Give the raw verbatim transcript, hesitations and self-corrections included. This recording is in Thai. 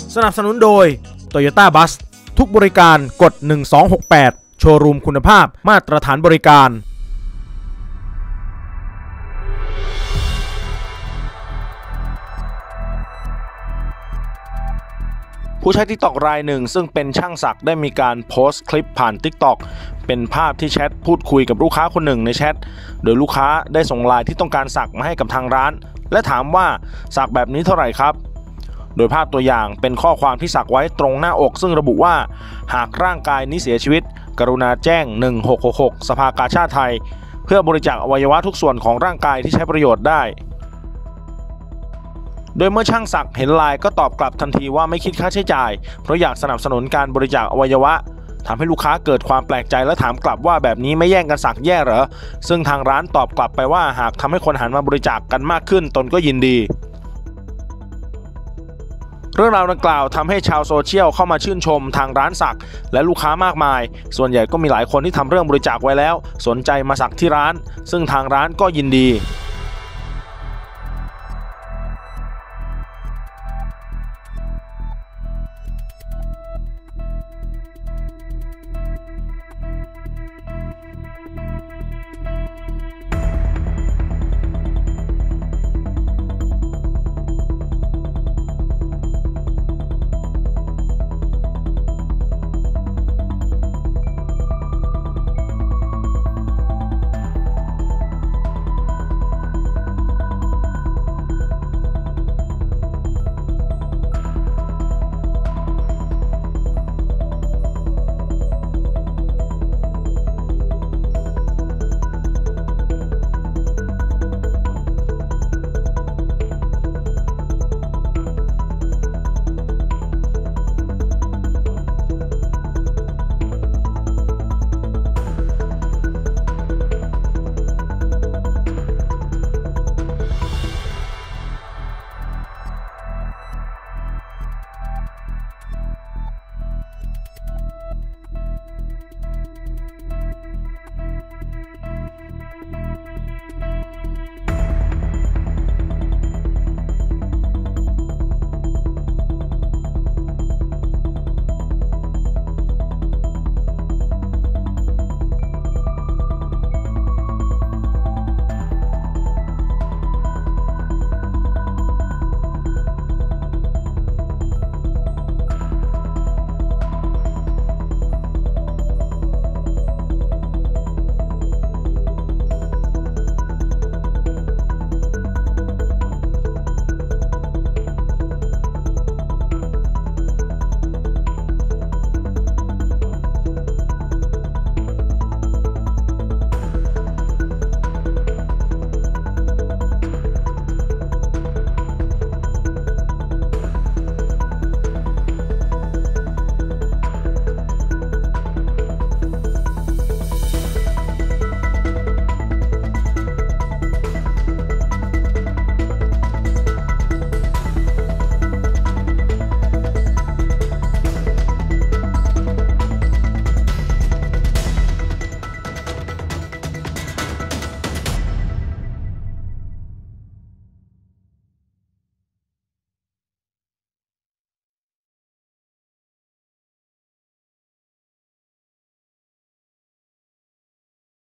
สนับสนุนโดย Toyota Bus ทุกบริการกดหนึ่งสองหกแปดโชว์รูมคุณภาพมาตรฐานบริการผู้ใช้ TikTok รายหนึ่งซึ่งเป็นช่างสักได้มีการโพสต์คลิปผ่าน TikTok เป็นภาพที่แชทพูดคุยกับลูกค้าคนหนึ่งในแชทโดยลูกค้าได้ส่งไลน์ที่ต้องการสักมาให้กับทางร้านและถามว่าสักแบบนี้เท่าไหร่ครับโดยภาพตัวอย่างเป็นข้อความที่สักไว้ตรงหน้าอกซึ่งระบุว่าหากร่างกายนี้เสียชีวิตกรุณาแจ้งหนึ่งหกหกหกสภากาชาดไทยเพื่อบริจาคอวัยวะทุกส่วนของร่างกายที่ใช้ประโยชน์ได้โดยเมื่อช่างสักเห็นไลน์ก็ตอบกลับทันทีว่าไม่คิดค่าใช้จ่ายเพราะอยากสนับสนุนการบริจาคอวัยวะทำให้ลูกค้าเกิดความแปลกใจและถามกลับว่าแบบนี้ไม่แย่งกันสักแย่เหรอซึ่งทางร้านตอบกลับไปว่าหากทำให้คนหันมาบริจาคกันมากขึ้นตนก็ยินดีเรื่องราวดังกล่าวทำให้ชาวโซเชียลเข้ามาชื่นชมทางร้านสักและลูกค้ามากมายส่วนใหญ่ก็มีหลายคนที่ทำเรื่องบริจาคไว้แล้วสนใจมาสักที่ร้านซึ่งทางร้านก็ยินดี